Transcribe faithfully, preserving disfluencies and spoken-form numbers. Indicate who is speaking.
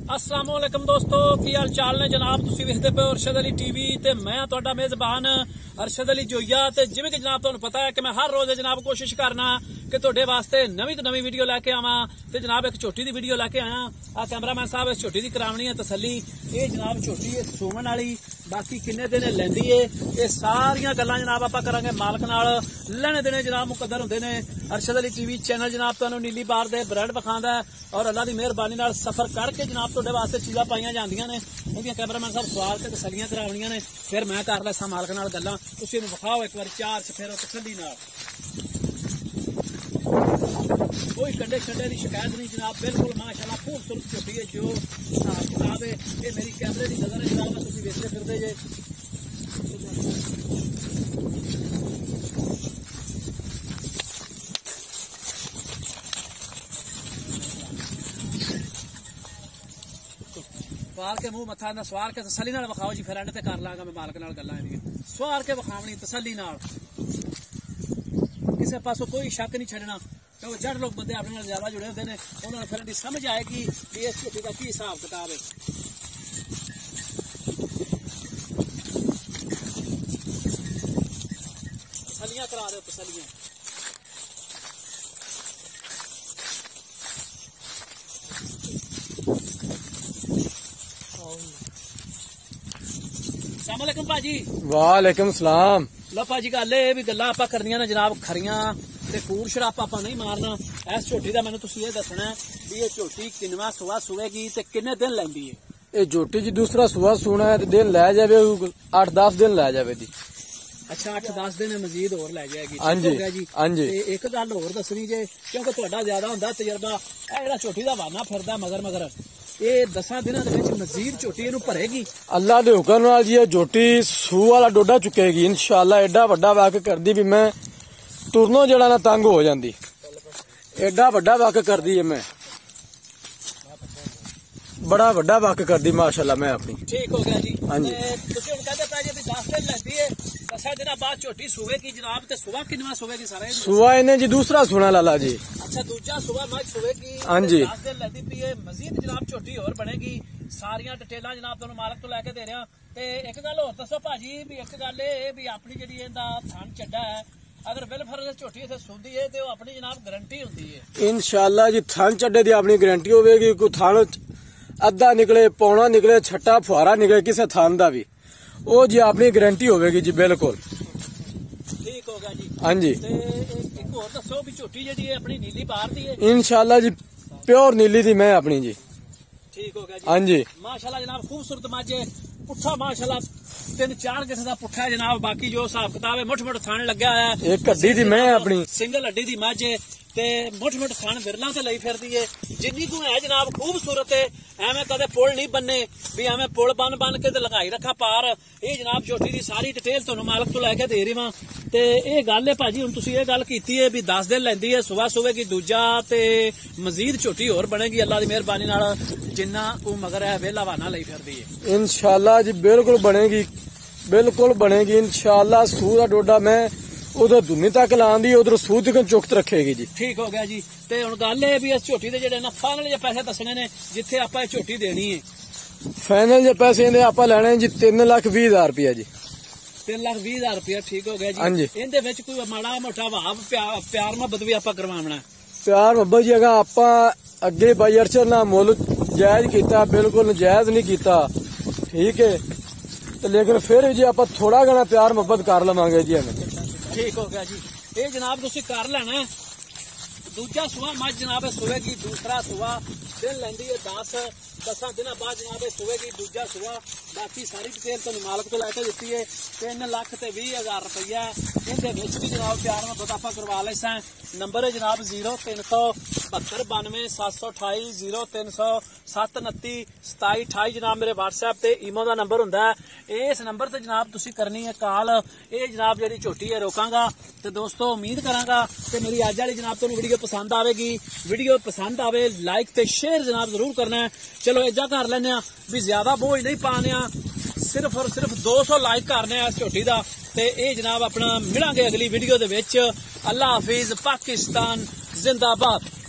Speaker 1: अस्सलाम वालेकुम दोस्तों, की हाल चाल ने जनाब। तुसी वेखदे पे अरशद अली टीवी ते मैं तुहाडा मेजबान अरशद अली जोइया। ते जिवें कि जनाब तुहानू पता है कि मैं हर रोज जनाब कोशिश करना कि तुहाडे वास्ते नवी तो नवी वीडियो लैके आवां। ते जनाब एक झोटी दी वीडियो लैके आया। आ कैमरामैन साहब इस झोटी दी करावनी है तसल्ली। ये जनाब झोटी है सूमन वाली, बाकी किन्ने दिन लैंदी है, ये सारियां गल्लां जनाब आपां करांगे मालक नाल। लैणे देने जनाब मुकद्दर हुंदे ने। अरशद अली टीवी चैनल जनाब तुहानू नीली बार दे ब्रांड विखांदा है और अल्लाह दी मेहरबानी नाल सफर करके जनाब तुहाडे वास्ते चीज़ां पाईयां जांदियां ने। उहदियां कैमरामैन साहब सवाल ते तसल्लियां करावणियां ने, फिर मैं कर लैसां मालक नाल गल्लां। तुसीं इहनूं विखाओ एक बार चार चफेरो तसल्ली नाल। कोई कंडे शंडे की शिकायत नहीं जनाब, बिल्कुल माशाल्लाह खूबसूरत झोटी है। जो हिसाब किताब है ये मेरी कैमरे की नजर है जनाब, तुसीं वेखदे फिरदे जे। सवार के मुंह मथा ना सवार के तसल्ली नाल विखाओ जी, फिर एंड ते कर लांगा मैं मालक नाल गल्लां इहदियां। सवार के विखावणी तसल्ली नाल, किसी पासों कोई शक नहीं छड़ना। क्योंकि जड़ लोग बंदे अपने नाल ज्यादा जुड़े होंदे ने, उन्होंने फिर समझ आएगी कि इस झोटी का की हिसाब किताब है। तसल्लियां करा दो तसल्लियां। अस्सलामुअलैकुम भाजी।
Speaker 2: वालेकुम सलाम।
Speaker 1: लो भाजी गल ये भी गल्लां आपां करनियां ने जनाब खरियां ते कूड़ शरापा आपां नहीं मारना। इस झोटी दा मैनूं तुसीं ये दसना भी ये झोटी किन्नवां सुआ सुवेगी ते किन्ने दिन लैंदी है।
Speaker 2: ये झोटी जी दूसरा सुआ सुना है, दिन लै जावे अठ दस दिन लै जावे दी।
Speaker 1: अच्छा अठ दस दिन मजीद होर लै जाएगी।
Speaker 2: हाँ जी हाँ जी।
Speaker 1: एक गल होर दसनी जे, क्योंकि तुहाडा ज्यादा हुंदा तजर्बा, ए जेहड़ा झोटी दा वाना फिरदा मगर मगर ये दसां दिनां दे विच मजीद झोटी इहनूं भरेगी
Speaker 2: अल्लाह दे हुक्म नाल जी। ये झोटी सूह वाला डोडा चुकेगी इंशाअल्लाह। एडा वड्डा वाक करदी भी मैं तुरनो जेड़ा ना तंग हो जांदी, एडा वड्डा वाक करदी है मैं, बड़ा वड्डा वाक करदी माशाअल्लाह मैं अपनी।
Speaker 1: ठीक हो गया जी।
Speaker 2: हाँ जी।
Speaker 1: तुसीं हुण कहंदे पए जे भी दस दिन लैंदी है, दसां दिनां बाद झोटी सुवेगी जनाब। ते सुबह किन्नवां सुवेगी सारा
Speaker 2: सुआ इन्हें जी दूसरा सुना लाला जी।
Speaker 1: अच्छा दूजा सुबह मज सुवेगी।
Speaker 2: हाँ जी।
Speaker 1: दस दिन लैंदी पई है, मजीद जनाब झोटी होर बनेगी। सारियां डिटेलां जनाब तुहानूं मालक तो लैके दे रहा। ते एक गल होर दसो भाजी भी, एक गल ये भी अपनी जिहड़ी इहदा थन चड्डा है, अगर बिल फर्ज झोटी इत्थे सुंदी है तो अपनी जनाब गारंटी हुंदी है
Speaker 2: इंशाअल्लाह जी। थन चड्डे दी अपनी गारंटी होवेगी। कोई थन अद्धा निकले, पौना निकले, छट्टा फुहारा निकले किसी थान दा भी, वो जी अपनी गारंटी होवेगी जी बिल्कुल।
Speaker 1: ठीक हो गया जी।
Speaker 2: हाँ जी।
Speaker 1: ते एक होर दसो भी झोटी जिहड़ी है अपनी नीली बाहर दी है
Speaker 2: इंशाअल्लाह जी, प्योर नीली दी मैं अपनी जी।
Speaker 1: ठीक हो गया जी।
Speaker 2: हाँ जी।
Speaker 1: माशाल्लाह जनाब खूबसूरत माजे, पुट्ठा माशाल्लाह तीन चार किस्म का पुट्ठा है जनाब। बाकी जो हिसाब किताब है मुठ मुठ थान लग्या है।
Speaker 2: एक हड्डी दी मैं अपनी
Speaker 1: सिंगल हड्डी दी माजे ते मुठ मुठ थान बिरला ते लई फिरदी है। जिन्नी को है जनाब खूबसूरत है, एवं कदे पुल नहीं बनने भी एवं पुल बन बन के ते लगाई रखा पार। ये जनाब झोटी दी सारी डिटेल तुहानूं मालक तो लैके दे रही वां। ते ये गल है भाजी, हुण तुसीं ये गल कीती है भी दस दिन लैंदी है, सुबह सुवेगी दूजा ते मजीद झोटी होर बनेगी अल्लाह दी मेहरबानी नाल। जिन्ना को मगर है वेला वाना लई फिरदी है
Speaker 2: इंशाअल्लाह जी, बिल्कुल बनेगी, बिल्कुल बनेगी इंशाअल्लाह। सूह दा डोडा मैं उधर दुनी तक लांदी, उधर सूह तक चुकत रखेगी जी।
Speaker 1: ठीक हो गया जी। ते हुण गल है भी इस झोटी दे जेहड़े ना फाइनल जे पैसे दसने ने जिथे आपां इह झोटी देनी है।
Speaker 2: फाइनल जे पैसे इहदे आपां लैणे जी तीन लाख बीह हजार रुपया जी।
Speaker 1: तीन लाख बीह हजार रुपया। ठीक हो गया जी।
Speaker 2: हाँ जी।
Speaker 1: इहदे विच कोई माड़ा मोटा भाव प्यार प्यार मुहब्बत भी आपां करवावना।
Speaker 2: प्यार मुहब्बत जी अगर आपां अगे बाई अरशद नाल मुल जायज कीता, बिल्कुल नजायज नहीं कीता, ठीक है, तो लेकिन फिर जी आप थोड़ा घना प्यार मुहब्बत कर लवांगे जी हमें।
Speaker 1: ठीक हो गया जी। ये जनाब तुसीं कर लेना। दूजा सुआ मज जनाब सुवेगी, दूसरा सुआ दिन लैंदी है दस दसा दिन बाद जनाब सुवेगी दूजा सुआ। बाकी सारी डिटेल तुहानूं मालक तो लैके दित्ती है। तीन लख ते बीह हजार रुपया इहदे विच भी जनाब प्यार मुहब्बत आपां करवा लैसां। नंबर है जनाब जीरो तीन सौ बहत्तर बानवे सत्त सौ अठाई जीरो तीन सौ सत्त उनती सताई अठाई जनाब मेरे व्हाट्सएप ते ईमो का नंबर हुंदा है। इस नंबर ते जनाब तुसीं करनी है कॉल। ये जनाब जिहड़ी झोटी है रोकांगा। तो दोस्तों उम्मीद करांगा कि मेरी अज वाली जनाब तुहानूं वीडियो पसंद आवेगी। वीडियो पसंद आवे लाइक ते शेयर जनाब जरूर करना है। चलो इजा कर लेने भी ज्यादा बोझ नहीं पाने, सिर्फ और सिर्फ दो सौ लाइक करने इस झोटी का। ते ये जनाब अपना मिलांगे अगली वीडियो दे विच। अल्लाह हाफिज, पाकिस्तान जिंदाबाद।